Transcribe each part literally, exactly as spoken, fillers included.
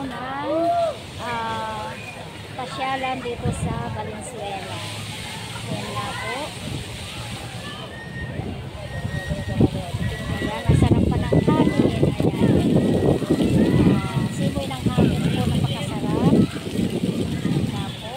ng uh, pasyalan dito sa Valenzuela. Ayan nga po. Ayan, nasarap pa ng hangin. Ayan. Uh, simoy ng hangin po, napakasarap. Ayan nga po.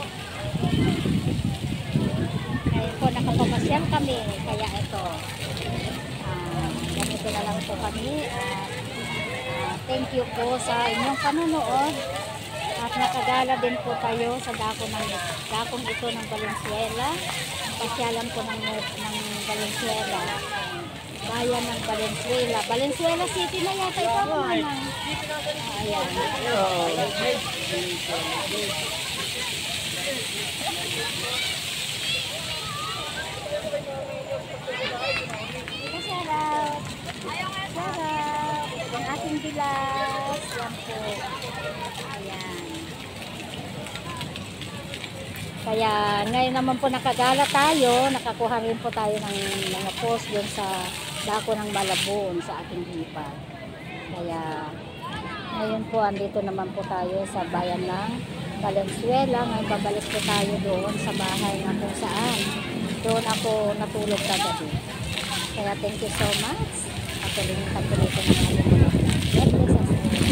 Ngayon po, nakapamasyal kami. Kaya ito. Uh, ganito na lang po kami. Uh, uh, thank you po sa inyong panonood. At nakagala din po tayo sa dako ng dakong ito ng Valenzuela. Pasyalan po ng, ng Valenzuela. Bayan ng Valenzuela. Valenzuela City na yata ito naman. Ayan. Sarap. Sarap. Ang ating bilas. Yan po. Ayan. Kaya ngayon naman po nakagala tayo, nakakuha rin po tayo ng mga post dun sa dako ng Malabon sa ating hipag. Kaya ngayon po andito naman po tayo sa bayan ng Valenzuela. Ngayon babalik po tayo doon sa bahay na kung saan doon ako natulog kagabi. Kaya thank you so much. Patuloy patuloy ko na natin. God bless us.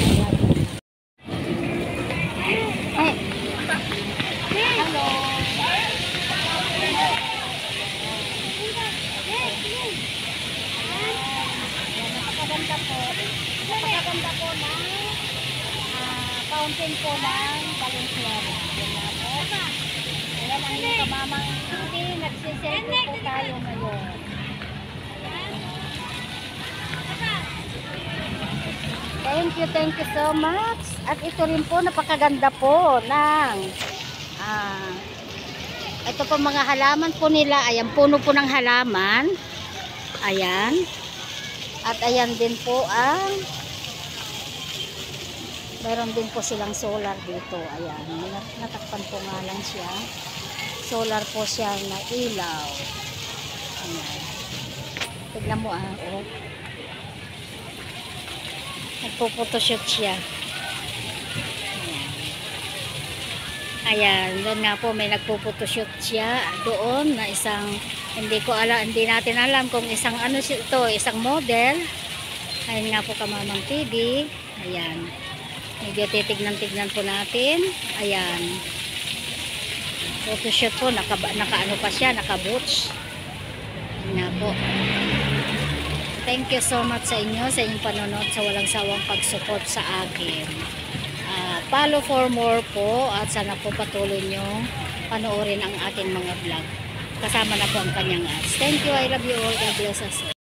Hey. Hello. Napakaganda po. Napakaganda po ng uh, fountain po ng Valenzuela. Yan na po. Ayan ang inyong kamamang hindi. Nagsiselfie po tayo ngayon. Thank you, thank you so much. At ito rin po, napakaganda po ng ah, ito po mga halaman po nila. Ayan, puno po ng halaman. Ayan. At ayan din po ang meron din po silang solar dito. Ayan, natakpan po nga lang siya. Solar po siya na ilaw. Ayan. Tignan mo ah, oh. Nagpo-photoshoot siya. Ayan, doon nga po may nagpo-photoshoot siya doon na isang, hindi ko alam, hindi natin alam kung isang ano ito, isang model. Ayan nga po kamamang T V. Ayan. Medyo titignan-tignan po natin. Ayan. Photoshoot po, naka, naka ano pa siya, naka-boots. Ayan nga po. Thank you so much sa inyo, sa inyong panonood, sa walang sawang pag-support sa akin. Uh, follow for more po at sana po patuloy nyo panoorin ang ating mga vlog. Kasama na po ang kanyang ads. Thank you, I love you all. God bless us.